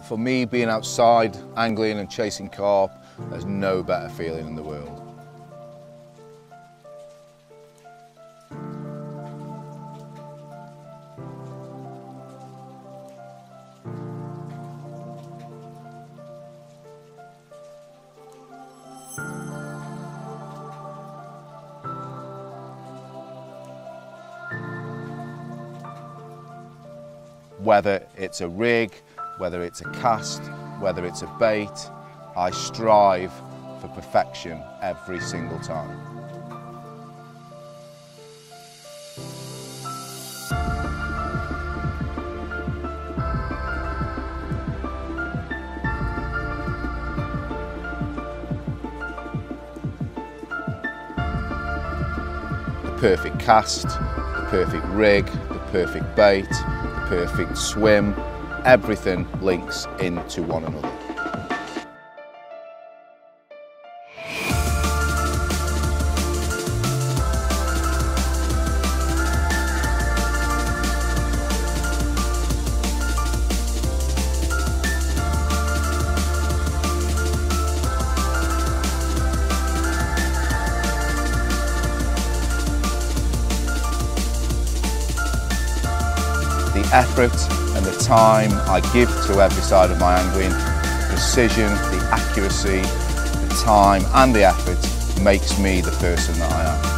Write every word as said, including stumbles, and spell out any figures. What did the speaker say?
For me, being outside, angling and chasing carp, there's no better feeling in the world. Whether it's a rig, whether it's a cast, whether it's a bait, I strive for perfection every single time. The perfect cast, the perfect rig, the perfect bait, the perfect swim, everything links into one another. The effort and the time I give to every side of my angling, the precision, the accuracy, the time and the effort makes me the person that I am.